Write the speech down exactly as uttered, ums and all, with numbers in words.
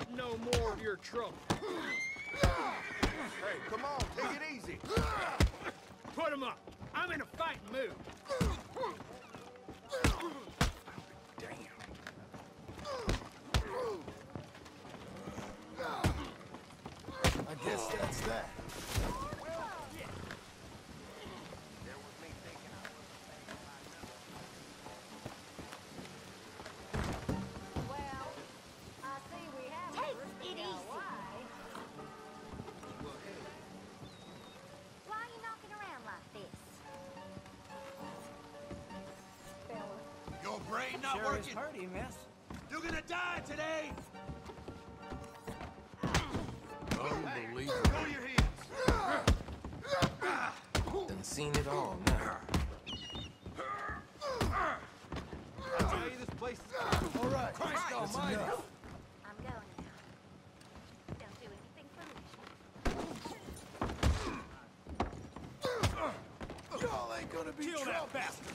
no more of your trouble. Hey, come on, take it easy. Put him up. I'm in a fighting mood. Damn. I guess that's that. Brain not sure working. Hurting, miss. You're gonna die today. Unbelievable. Throw your hands. Done seen it all now. I tell you, this place is... All right. Christ That's almighty. enough. I'm going now. Don't do anything foolish. Y'all ain't gonna be Kill that trouble. bastard.